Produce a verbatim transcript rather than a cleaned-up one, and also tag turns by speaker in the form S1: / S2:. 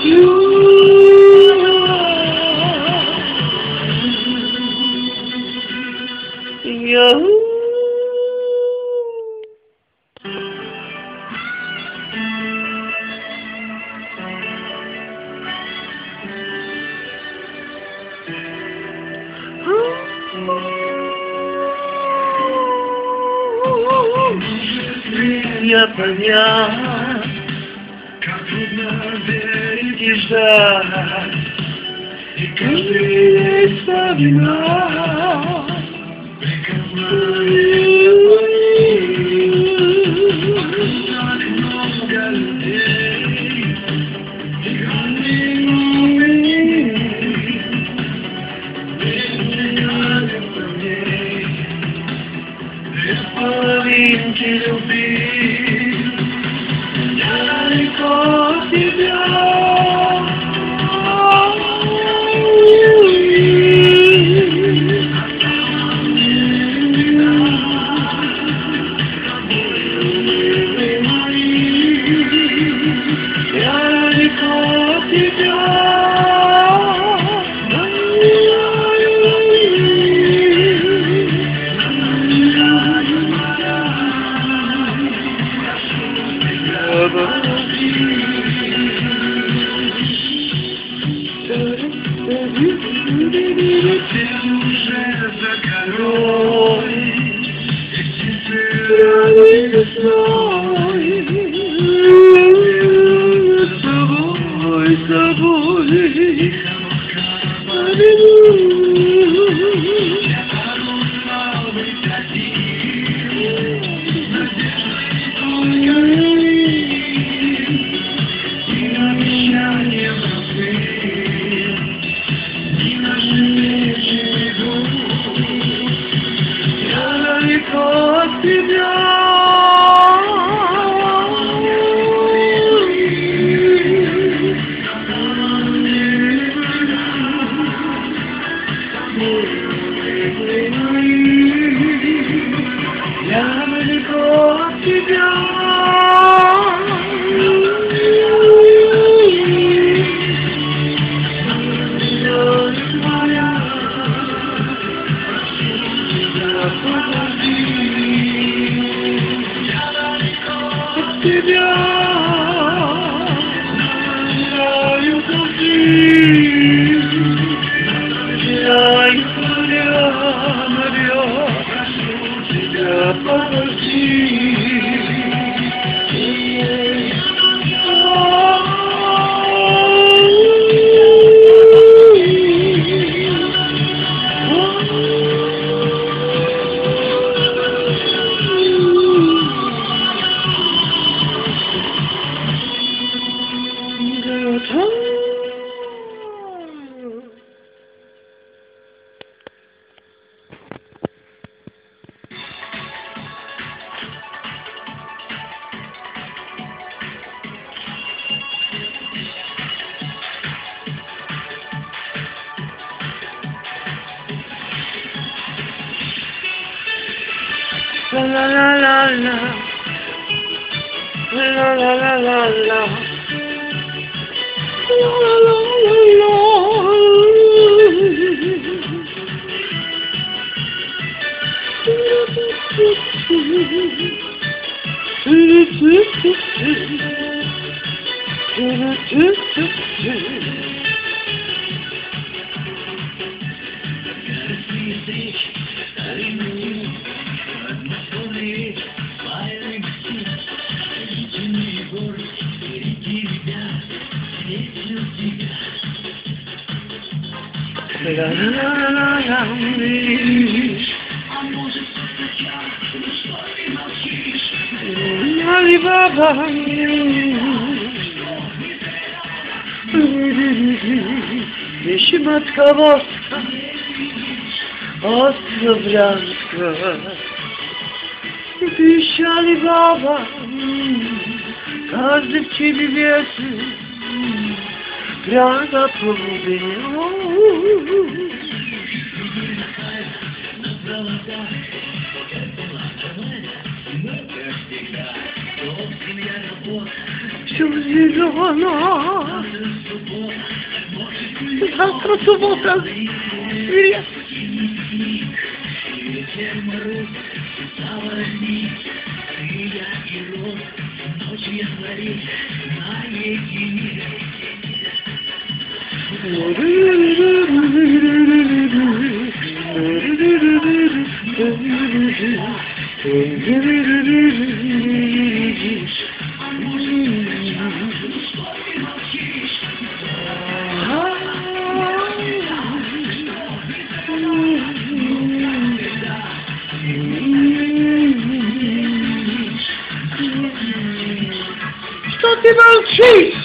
S1: Yahoo! Я понять, как трудно верить и ждать, и каждый день вспоминать. Так много людей, и каждый момент, без ней, без половинки любви, я далеко от тебя. Ты уже за горой, и птицы раны весной, с тобой, с тобой, я порвал быть один, надеждой только и обещанием простым, и нашим я далеко от тебя. Я далеко от тебя. Тебя знаю пути, я история навек, прошу тебя, подожди. La la la la la, la la la la la, la la la la. La la la la la, а может я, ну что ты молчишь? Али-Баба, Вишематководска, остров Брянска, пищали Баба, каждый в тебе весит. Прямо по глубине. Все зелено. Завтра суббота. Привет. Что ты молчишь?